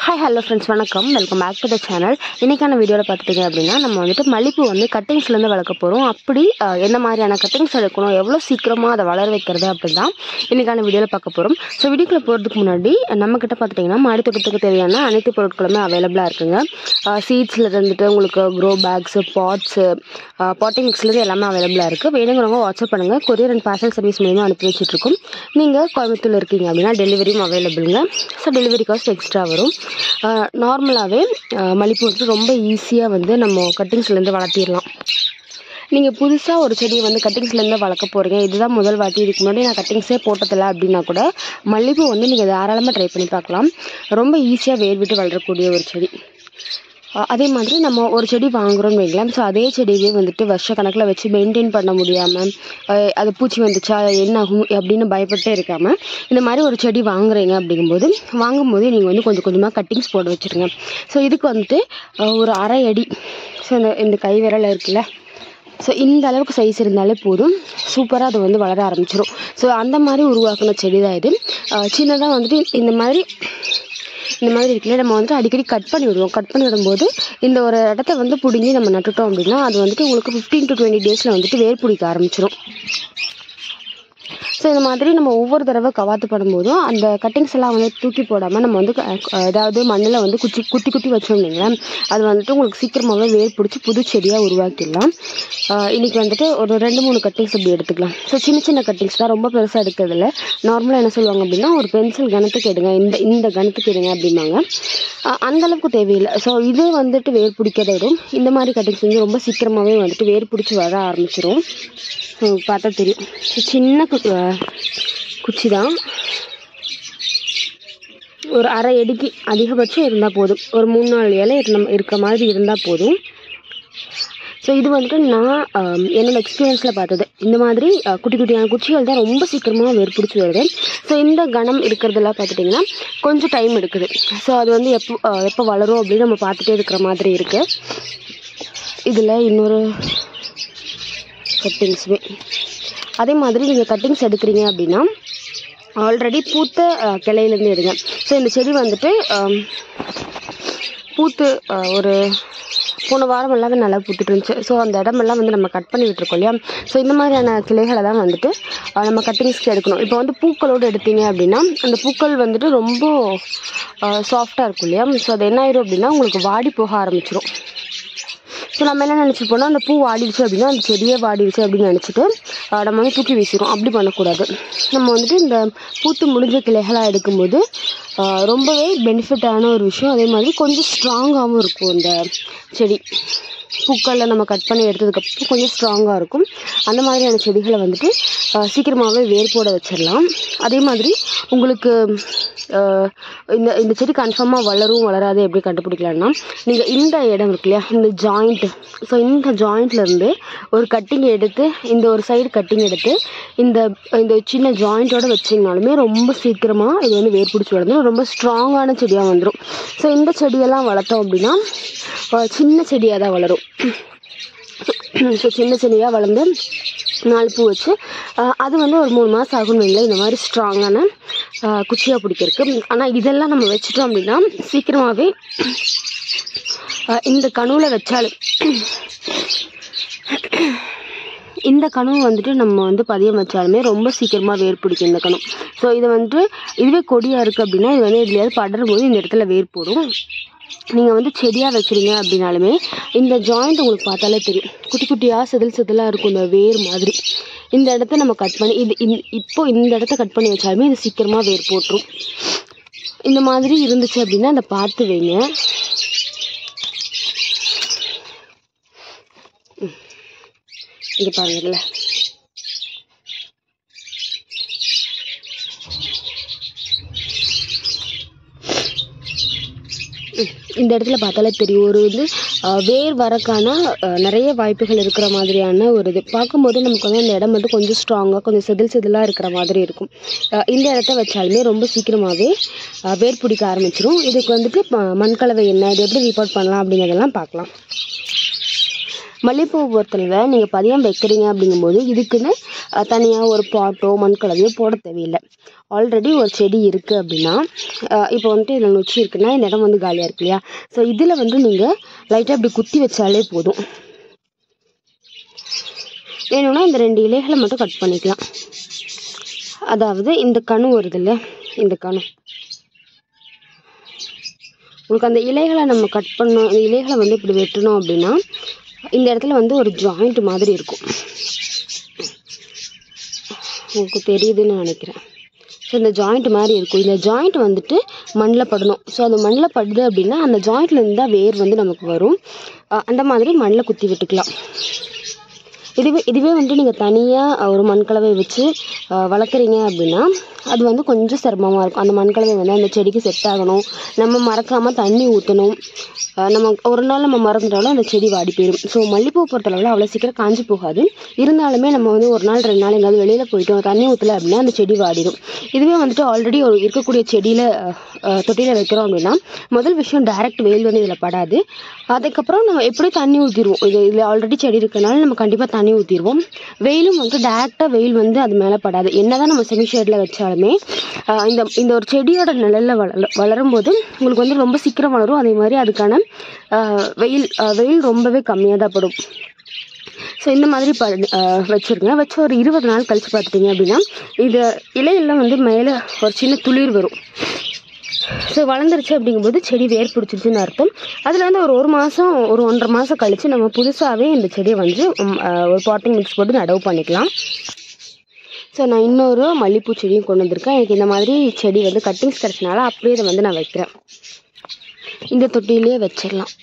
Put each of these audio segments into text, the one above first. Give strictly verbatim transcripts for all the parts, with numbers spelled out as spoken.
Hi hello friends, வணக்கம். Welcome back to the channel. இன்னைக்கான வீடியோவில் பார்த்துட்டீங்க அப்படின்னா நம்ம வந்துட்டு மல்லிப்பூ வந்து கட்டிங்ஸ்லேருந்து வளர்க்க போகிறோம். அப்படி என்ன மாதிரியான கட்டிங்ஸ் எடுக்கணும், எவ்வளோ சீக்கிரமாக அதை வளர வைக்கிறது அப்படி தான் இன்னைக்கான வீடியோவில் பார்க்க போகிறோம். ஸோ வீடியோக்குள்ள போகிறதுக்கு முன்னாடி நம்மக்கிட்ட பார்த்துட்டிங்கன்னா மாடி தோட்டத்துக்கு தேவையான அனைத்து பொருட்களுமே அவைலபிளாக இருக்குங்க. சீட்ஸில் இருந்துட்டு உங்களுக்கு க்ரோ பேக்ஸு, பாட்ஸு, பாட்டிங் மிக்ஸ்லேருந்து எல்லாமே அவைலபிளாக இருக்குது. வேணுங்கிறவங்க வாட்ஸ்அப் பண்ணுங்கள். கொரியர் அண்ட் பார்சல் சர்வீஸ் மூலமாக அனுப்பி வச்சுட்ருக்கோம். நீங்கள் கோயம்புத்தூர் இருக்கீங்க அப்படின்னா டெலிவரியும் அவைலபிளுங்க. ஸோ டெலிவரி காஸ்ட் எக்ஸ்ட்ரா வரும். நார்மலாகவே மல்லிப்பூ வந்து ரொம்ப ஈஸியாக வந்து நம்ம கட்டிங்ஸ்லேருந்து வளர்த்திடலாம். நீங்கள் புதுசாக ஒரு செடியை வந்து கட்டிங்ஸ்லேருந்து வளர்க்க போகிறீங்க, இதுதான் முதல் வாட்டி, இதுக்கு முன்னாடி நான் கட்டிங்ஸே போட்டதில்லை அப்படின்னா கூட மல்லிப்பூ வந்து நீங்கள் தாராளமாக ட்ரை பண்ணி பார்க்கலாம். ரொம்ப ஈஸியாக வேர் விட்டு வளரக்கூடிய ஒரு செடி. அதே மாதிரி நம்ம ஒரு செடி வாங்குகிறோம்னு வைக்கலாம். ஸோ அதே செடியே வந்துட்டு வருஷ கணக்கில் வச்சு மெயின்டைன் பண்ண முடியாமல் அது பூச்சி வந்துச்சா என்ன ஆகும் அப்படின்னு பயப்பட்டே இருக்காமல் இந்த மாதிரி ஒரு செடி வாங்குறீங்க அப்படிங்கும்போது வாங்கும்போது நீங்கள் வந்து கொஞ்சம் கொஞ்சமாக கட்டிங்ஸ் போட வச்சுருங்க. ஸோ இதுக்கு வந்துட்டு ஒரு அரை அடி, ஸோ இந்த இந்த கை விரல் இருக்குல்ல, ஸோ இந்த அளவுக்கு சைஸ் இருந்தாலே போதும், சூப்பராக அது வந்து வளர ஆரம்பிச்சிடும். ஸோ அந்த மாதிரி உருவாக்கின செடி தான் இது. சின்னதாக வந்துட்டு இந்த மாதிரி இந்த மாதிரி இருக்குல்ல, நம்ம வந்துட்டு அடிக்கடி கட் பண்ணி விடுவோம். கட் பண்ணி விடும்போது இந்த ஒரு இடத்த வந்து பிடுங்கி நம்ம நட்டுட்டோம் அப்படின்னா அது வந்துட்டு உங்களுக்கு ஃபிஃப்டீன் டு டுவெண்ட்டி டேஸில் வந்துட்டு வேர் பிடிக்க ஆரம்பிச்சிடும். ஸோ இந்த மாதிரி நம்ம ஒவ்வொரு தடவை கவாத்து பண்ணும்போதும் அந்த கட்டிங்ஸ் எல்லாம் வந்து தூக்கி போடாமல் நம்ம வந்து ஏதாவது மண்ணில் வந்து குச்சி குத்தி குத்தி வச்சோம் இல்லைங்களா, அது வந்துட்டு உங்களுக்கு சீக்கிரமாகவே வேர் பிடிச்சி புது செடியாக உருவாக்கிடலாம். இன்றைக்கி வந்துட்டு ஒரு ரெண்டு மூணு கட்டிங்ஸ் இப்படி எடுத்துக்கலாம். ஸோ சின்ன சின்ன கட்டிங்ஸ் தான், ரொம்ப பெருசாக எடுக்கிறதில்ல. நார்மலாக என்ன சொல்லுவாங்க அப்படின்னா ஒரு பென்சில் கணத்துக்கு எடுங்க, இந்த இந்த கணத்துக்கு எடுங்க அப்படிம்பாங்க. அந்தளவுக்கு தேவையில்லை. ஸோ இது வந்துட்டு வேர் பிடிக்கிறத விடும் இந்த மாதிரி கட்டிங்ஸ் வந்து ரொம்ப சீக்கிரமாகவே வந்துட்டு வேர் பிடிச்சி வர ஆரம்பிச்சிடும். ஸோ பார்த்தா தெரியும், சின்ன குச்சி தான், ஒரு அரை அடிக்கு அதிகபட்சம் இருந்தால் போதும், ஒரு மூணு நாலு இலை இருக்க மாதிரி இருந்தால் போதும். ஸோ இது வந்துட்டு நான் என்னோட எக்ஸ்பீரியன்ஸில் பார்த்தது. இந்த மாதிரி குட்டி குட்டியான குச்சிகள் தான் ரொம்ப சீக்கிரமாக வேர் பிடிச்சி வருது. ஸோ இந்த கணம் இருக்கிறதெல்லாம் பார்த்துட்டிங்கன்னா கொஞ்சம் டைம் எடுக்குது. ஸோ அது வந்து எப்போ எப்போ வளரும் அப்படின்னு நம்ம பார்த்துட்டே இருக்கிற மாதிரி இருக்குது. இதில் இன்னொரு கட்டிங்ஸுமே அதே மாதிரி நீங்கள் கட்டிங்ஸ் எடுக்கிறீங்க அப்படின்னா ஆல்ரெடி பூத்த கிளையிலேருந்து எடுங்க. ஸோ இந்த செடி வந்துட்டு பூத்து ஒரு போன வாரம் எல்லாமே நல்லா பூத்துட்டு இருந்துச்சு. ஸோ அந்த இடமெல்லாம் வந்து நம்ம கட் பண்ணி விட்டுருக்கோம் இல்லையா. ஸோ இந்த மாதிரியான கிளைகளை தான் வந்துட்டு நம்ம கட்டிங்ஸ்க்கு எடுக்கணும். இப்போ வந்து பூக்களோடு எடுத்தீங்க அப்படின்னா அந்த பூக்கள் வந்துட்டு ரொம்ப சாஃப்டாக இருக்கும் இல்லையா. ஸோ அது என்ன ஆயிரும் அப்படின்னா உங்களுக்கு வாடி போக ஆரம்பிச்சிடும். ஸோ நம்ம என்ன நினச்சிட்டு அந்த பூ வாடிடுச்சு அப்படின்னா அந்த செடியே வாடிடுச்சு அப்படின்னு நினச்சிட்டு நம்ம வந்து தூக்கி வீசிடும். அப்படி பண்ணக்கூடாது. நம்ம வந்துட்டு இந்த பூத்து முடிஞ்ச கிளைகளாக எடுக்கும்போது ரொம்பவே பெனிஃபிட்டான ஒரு விஷயம். அதே மாதிரி கொஞ்சம் ஸ்ட்ராங்காகவும் இருக்கும் இந்த செடி. பூக்களில் நம்ம கட் பண்ணி எடுத்ததுக்கப்புறம் கொஞ்சம் ஸ்ட்ராங்காக இருக்கும். அந்த மாதிரியான செடிகளை வந்துட்டு சீக்கிரமாகவே வேர் போட வச்சிடலாம். அதே மாதிரி உங்களுக்கு இந்த இந்த செடி கன்ஃபார்மாக வளரும் வளராது எப்படி கண்டுபிடிக்கலாம்னா நீங்கள் இந்த இடம் இருக்கு இல்லையா, இந்த ஜாயிண்ட்டு, ஸோ இந்த ஜாயிண்ட்லேருந்து ஒரு கட்டிங் எடுத்து இந்த ஒரு சைடு கட்டிங் எடுத்து இந்த இந்த சின்ன ஜாயிண்ட்டோடு வச்சிங்கனாலுமே ரொம்ப சீக்கிரமாக இது வந்து வேர் பிடிச்சி வளர்ந்துடும். ரொம்ப ஸ்ட்ராங்கான செடியாக வந்துடும். ஸோ இந்த செடியெல்லாம் வளர்த்தோம் அப்படின்னா சின்ன செடியாக தான் வளரும். ஸோ சின்ன செடியாக வளர்ந்து நாலு பூ வச்சு அது வந்து ஒரு மூணு மாதம் ஆகும்னு வைங்களேன் இந்த மாதிரி ஸ்ட்ராங்கான குச்சியாக பிடிக்கிறதுக்கு. ஆனால் இதெல்லாம் நம்ம வச்சுட்டோம் அப்படின்னா சீக்கிரமாகவே இந்த கணுவில் வச்சாலும் இந்த கணு வந்துட்டு நம்ம வந்து பதியம் வச்சாலுமே ரொம்ப சீக்கிரமாக வேர் பிடிக்கும் இந்த கணு. ஸோ இதை வந்துட்டு இதுவே கொடியாக இருக்குது அப்படின்னா இது வந்து இதுலையாவது படரும் போது இந்த இடத்துல வேர் போடும். நீங்கள் வந்து செடியாக வச்சுருங்க அப்படின்னாலுமே இந்த ஜாயிண்ட் உங்களுக்கு பார்த்தாலே தெரியும், குட்டி குட்டியாக செதில் செதிலாக இருக்கும் இந்த வேர் மாதிரி. இந்த இடத்த நம்ம கட் பண்ணி இது இப்போ இந்த இடத்த கட் பண்ணி வச்சாலுமே இது சீக்கிரமாக வேர் போட்டுரும். இந்த மாதிரி இருந்துச்சு அப்படின்னா அதை பார்த்து வைங்க. இது பாருங்கல்ல, இந்த இடத்துல பார்த்தாலே தெரியும் ஒரு வந்து வேர் வரக்கான நிறைய வாய்ப்புகள் இருக்கிற மாதிரியான ஒரு இது. பார்க்கும்போது நமக்கு வந்து அந்த இடம் வந்து கொஞ்சம் ஸ்ட்ராங்காக கொஞ்சம் செதில் செதிலாக இருக்கிற மாதிரி இருக்கும். இந்த இடத்த வச்சாலுமே ரொம்ப சீக்கிரமாகவே வேர் பிடிக்க ஆரம்பிச்சிடும். இதுக்கு வந்துட்டு மண்கலவை என்ன, இது எப்படி ரிப்போர்ட் பண்ணலாம் அப்படிங்கிறதெல்லாம் பார்க்கலாம். மல்லிகைப்பூ பொறுத்தளவில் நீங்கள் பதியம் வைக்கிறீங்க அப்படிங்கும்போது இதுக்குன்னு தனியாக ஒரு பாட்டோ மண்கலவையோ போட தேவையில்லை. ஆல்ரெடி ஒரு செடி இருக்குது அப்படின்னா, இப்போ வந்துட்டு இதில் நொச்சி இருக்குன்னா இந்த இடம் வந்து காலியாக இருக்கு இல்லையா? ஸோ இதில் வந்து நீங்கள் லைட்டாக இப்படி குத்தி வச்சாலே போதும். வேணும்னா இந்த ரெண்டு இலைகளை மட்டும் கட் பண்ணிக்கலாம். அதாவது இந்த கணு வருது இல்லை, இந்த கணு உங்களுக்கு அந்த இலைகளை நம்ம கட் பண்ணோம், இந்த இலைகளை வந்து இப்படி வெட்டணும் அப்படின்னா இந்த இடத்துல வந்து ஒரு ஜாயிண்ட் மாதிரி இருக்கும். உங்களுக்கு தெரியுதுன்னு நினைக்கிறேன். ஸோ இந்த ஜாயிண்ட் மாதிரி இருக்கும். இந்த ஜாயிண்ட் வந்துட்டு மண்ணில் படணும். ஸோ அந்த மண்ணில் படுது அப்படின்னா அந்த ஜாயிண்ட்லேருந்து தான் வேர் வந்து நமக்கு வரும். அந்த மாதிரி மண்ணில் குத்தி விட்டுக்கலாம். இதுவே இதுவே வந்துட்டு நீங்கள் தனியாக ஒரு மண்கலவை வச்சு வளர்க்குறீங்க அப்படின்னா அது வந்து கொஞ்சம் சிரமமாக இருக்கும். அந்த மண்கலவை வந்து அந்த செடிக்கு செட் ஆகணும். நம்ம மறக்காமல் தண்ணி ஊற்றணும். நம்ம ஒரு நாள் நம்ம மறந்துட்டாலும் அந்த செடி வாடி போயிடும். ஸோ மல்லிப்பூ பொறுத்தளவில் அவ்வளோ சீக்கிரம் காஞ்சி போகாது. இருந்தாலுமே நம்ம வந்து ஒரு நாள் ரெண்டு நாள் எங்கேயாவது வெளியில் போயிட்டோம் தண்ணி ஊற்றலை அப்படின்னா அந்த செடி வாடிடும். இதுவே வந்துட்டு ஆல்ரெடி ஒரு இருக்கக்கூடிய செடியில் தொட்டியில் வைக்கிறோம் அப்படின்னா முதல் விஷயம் டைரக்ட் வெயில் வந்து இதில் படாது. அதுக்கப்புறம் நம்ம எப்படியும் தண்ணி ஊற்றிடுவோம். இது இதில் ஆல்ரெடி செடி இருக்கிறனால நம்ம கண்டிப்பாக தண்ணி ஊற்றிடுவோம். வெயிலும் வந்துட்டு டேரெக்டாக வெயில் வந்து அது மேலே படாது. என்ன தான் நம்ம செமி ஷேடில் வச்சாலுமே இந்த இந்த ஒரு செடியோட நிழலில் வள வளரும் போது உங்களுக்கு வந்து ரொம்ப சீக்கிரம் வளரும். அதே மாதிரி அதுக்கான வெயில் வெயில் ரொம்பவே கம்மியாக தான் படும். ஸோ இந்த மாதிரி ப வச்சுருங்க. வச்சு ஒரு இருபது நாள் கழித்து பார்த்துட்டிங்க அப்படின்னா இது இலையெல்லாம் வந்து மேலே ஒரு சின்ன துளிர் வரும். ஸோ வளர்ந்துருச்சு அப்படிங்கும்போது செடி வேர் பிடிச்சிருச்சுன்னு அர்த்தம். அதில் வந்து ஒரு ஒரு மாதம் ஒரு ஒன்றரை மாதம் கழித்து நம்ம புதுசாகவே இந்த செடியை வந்து ஒரு பாட்டிங் மிக்ஸ் போட்டு நடவு பண்ணிக்கலாம். ஸோ நான் இன்னொரு மல்லிப்பூ செடியும் கொண்டு வந்திருக்கேன். எனக்கு இந்த மாதிரி செடி வந்து கட்டிங்ஸ் கிடச்சனால அப்படியே இதை வந்து நான் வைக்கிறேன். இந்த தொட்டிலே வச்சிடலாம்.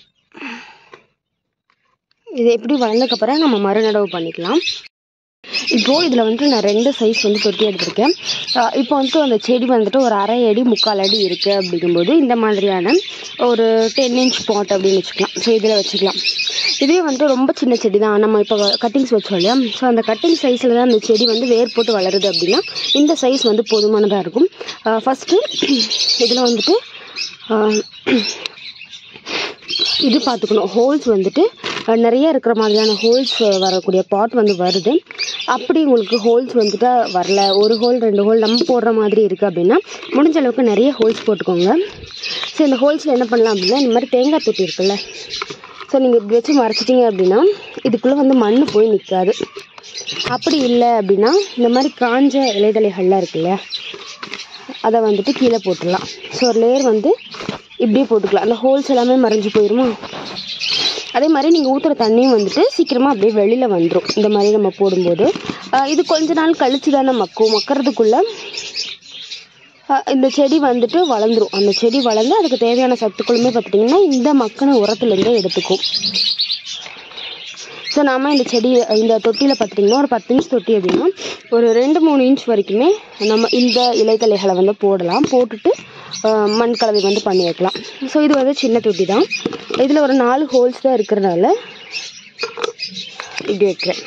இது எப்படி வளர்ந்ததுக்கப்புறம் நம்ம மறுநடவு பண்ணிக்கலாம். இப்போது இதில் வந்துட்டு நான் ரெண்டு சைஸ் வந்து தொட்டி எடுத்திருக்கேன். இப்போ வந்துட்டு அந்த செடி வந்துட்டு ஒரு அரை அடி முக்கால் அடி இருக்குது அப்படிங்கும்போது இந்த மாதிரியான ஒரு டென் இன்ச் பாட் அப்படின்னு வச்சுக்கலாம். ஸோ இதில் வச்சுக்கலாம். இதுவே வந்துட்டு ரொம்ப சின்ன செடி தான், நம்ம இப்போ கட்டிங்ஸ் வச்சோம் இல்லையா? ஸோ அந்த கட்டிங் சைஸில் தான் அந்த செடி வந்து வேர் போட்டு வளருது அப்படின்னா இந்த சைஸ் வந்து போதுமானதாக இருக்கும். ஃபஸ்ட்டு இதில் வந்துட்டு இது பார்த்துக்கணும். ஹோல்ஸ் வந்துட்டு நிறைய இருக்கிற மாதிரியான ஹோல்ஸ் வரக்கூடிய பாட் வந்து வருது. அப்படி உங்களுக்கு ஹோல்ஸ் வந்துட்டு வரல, ஒரு ஹோல் ரெண்டு ஹோல் நம்ம போடுற மாதிரி இருக்குது அப்படின்னா முடிஞ்ச அளவுக்கு நிறைய ஹோல்ஸ் போட்டுக்கோங்க. ஸோ இந்த ஹோல்ஸில் என்ன பண்ணலாம் அப்படின்னா இந்த மாதிரி தேங்காய் தொட்டி இருக்குல்ல, ஸோ நீங்கள் இப்படி வச்சு மறைச்சிட்டிங்க அப்படின்னா இதுக்குள்ளே வந்து மண் போய் நிற்காது. அப்படி இல்லை அப்படின்னா இந்த மாதிரி காஞ்ச இலைதலைகள்லாம் இருக்குல்ல அதை வந்துட்டு கீழே போட்டுடலாம். ஸோ ஒரு லேயர் வந்து இப்படியே போட்டுக்கலாம். அந்த ஹோல்ஸ் எல்லாமே மறைஞ்சு போயிடுமா. அதே மாதிரி நீங்கள் ஊற்றுற தண்ணியும் வந்துட்டு சீக்கிரமாக அப்படியே வெளியில் வந்துடும். இந்த மாதிரி நம்ம போடும்போது இது கொஞ்ச நாள் கழிச்சு தானே மக்கும். மக்கிறதுக்குள்ளே இந்த செடி வந்துட்டு வளர்ந்துடும். அந்த செடி வளர்ந்து அதுக்கு தேவையான சத்துக்களுமே பார்த்துட்டிங்கன்னா இந்த மக்கின உரத்துலேருந்தே எடுத்துக்கும். ஸோ நாம் இந்த செடி இந்த தொட்டியில் பார்த்துட்டிங்கன்னா ஒரு பத்து இன்ச் தொட்டி அப்படின்னா ஒரு ரெண்டு மூணு இன்ச் வரைக்குமே நம்ம இந்த இலைத்தலைகளை வந்து போடலாம். போட்டுட்டு மண் கலவை வந்து பண்ணி வைக்கலாம். ஸோ இது வந்து சின்ன தொட்டி தான். இதில் ஒரு நாலு ஹோல்ஸ் தான் இருக்கிறதுனால இப்படி வைக்கிறேன்.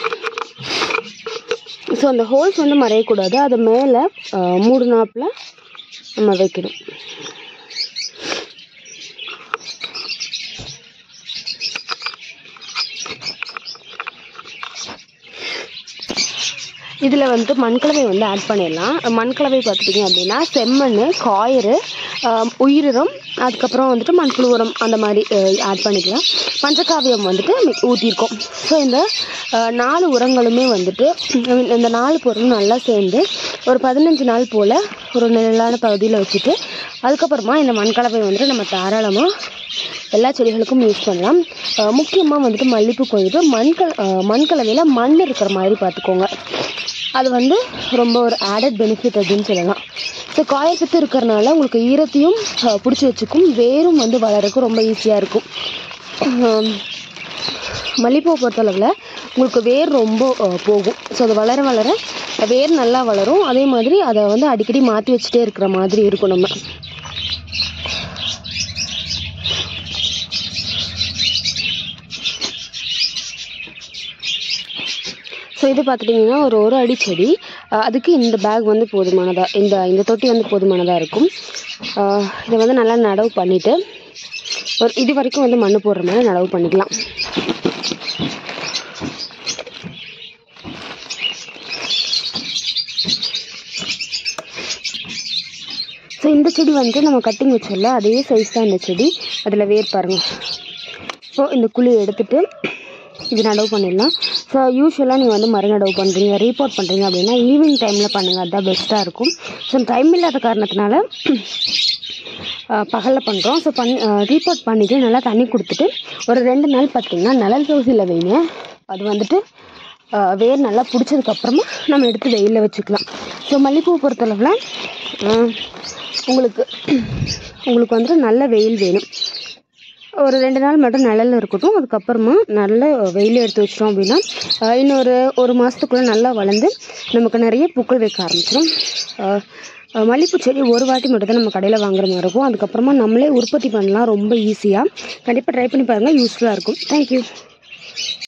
ஸோ அந்த ஹோல்ஸ் வந்து மறையக்கூடாது, அது மேலே மூடு நாப்பில் நம்ம வைக்கணும். இதில் வந்துட்டு மண்கலவை வந்து ஆட் பண்ணிடலாம். மண்கலவை பார்த்துட்டிங்க அப்படின்னா செம்மண், காயறு, உயிரினம், அதுக்கப்புறம் வந்துட்டு மண்புழு உரம் அந்த மாதிரி ஆட் பண்ணிக்கலாம். பஞ்சகாவியம் வந்துட்டு ஊற்றிருக்கோம். ஸோ இந்த நாலு உரங்களுமே வந்துட்டு இந்த நாலு பொருளும் நல்லா சேர்ந்து ஒரு பதினஞ்சு நாள் போல் ஒரு நிழலான பகுதியில் வச்சுட்டு அதுக்கப்புறமா இந்த மண்கலவை வந்துட்டு நம்ம தாராளமாக எல்லா செடிகளுக்கும் யூஸ் பண்ணலாம். முக்கியமாக வந்துட்டு மல்லிப்பூக்கு வந்துட்டு மண்கல் மண்கலவையில் மண் இருக்கிற மாதிரி பார்த்துக்கோங்க. அது வந்து ரொம்ப ஒரு ஆடட் பெனிஃபிட் அப்படின்னு சொல்லலாம். ஸோ காயக்கத்து இருக்கிறனால உங்களுக்கு ஈரத்தையும் பிடிச்சி வச்சுக்கும், வேரும் வந்து வளரக்கும் ரொம்ப ஈஸியாக இருக்கும். மல்லிப்பூவை பொறுத்தளவில் உங்களுக்கு வேர் ரொம்ப போகும். ஸோ அது வளர வளர வேர் நல்லா வளரும். அதே மாதிரி அதை வந்து அடிக்கடி மாற்றி வச்சுட்டே இருக்கிற மாதிரி இருக்கும். நம்ம ஸோ இது பார்த்துட்டிங்கன்னா ஒரு ஒரு அடி செடி, அதுக்கு இந்த பேக் வந்து போதுமானதாக இந்த இந்த தொட்டி வந்து போதுமானதாக இருக்கும். இதை வந்து நல்லா நடவு பண்ணிவிட்டு ஒரு இது வரைக்கும் வந்து மண் போடுற மாதிரி நடவு பண்ணிக்கலாம். செடி வந்து நம்ம கட்டிங் வச்சோம்ல அதே சைஸ் தான் இந்த செடி. அதில் வேர் பாருங்கள். ஸோ இந்த குழியை எடுத்துகிட்டு இது நடவு பண்ணிடலாம். ஸோ யூஸ்வலாக நீங்கள் வந்து மறு நடவு பண்ணுறீங்க, ரீபோர்ட் பண்ணுறீங்க அப்படின்னா ஈவினிங் டைமில் பண்ணுங்கள், அதுதான் பெஸ்ட்டாக இருக்கும். ஸோ டைம் இல்லாத காரணத்தினால பகலில் பண்ணுறோம். ஸோ பண் ரீபோர்ட் பண்ணிவிட்டு நல்லா தண்ணி கொடுத்துட்டு ஒரு ரெண்டு நாள் பார்த்திங்கன்னா நிழல் பகுதியில் வைங்க. அது வந்துட்டு வேர் நல்லா பிடிச்சதுக்கப்புறமா நம்ம எடுத்து வெயிலில் வச்சுக்கலாம். ஸோ மல்லிகைப்பூ பொறுத்தளவில் உங்களுக்கு உங்களுக்கு வந்துட்டு நல்ல வெயில் வேணும். ஒரு ரெண்டு நாள் மட்டும் நிழலில் இருக்கட்டும். அதுக்கப்புறமா நல்ல வெயில் எடுத்து வச்சிட்டோம் அப்படின்னா இன்னொரு ஒரு மாதத்துக்குள்ளே நல்லா வளர்ந்து நமக்கு நிறைய பூக்கள் வைக்க ஆரம்பிச்சிடும். மல்லிகைப்பூ செடி ஒரு வாட்டி மட்டும் தான் நம்ம கடையில் வாங்குற மாதிரி இருக்கும். அதுக்கப்புறமா நம்மளே உற்பத்தி பண்ணலாம் ரொம்ப ஈஸியாக. கண்டிப்பாக ட்ரை பண்ணி பாருங்கள், யூஸ்ஃபுல்லாக இருக்கும். தேங்க்யூ.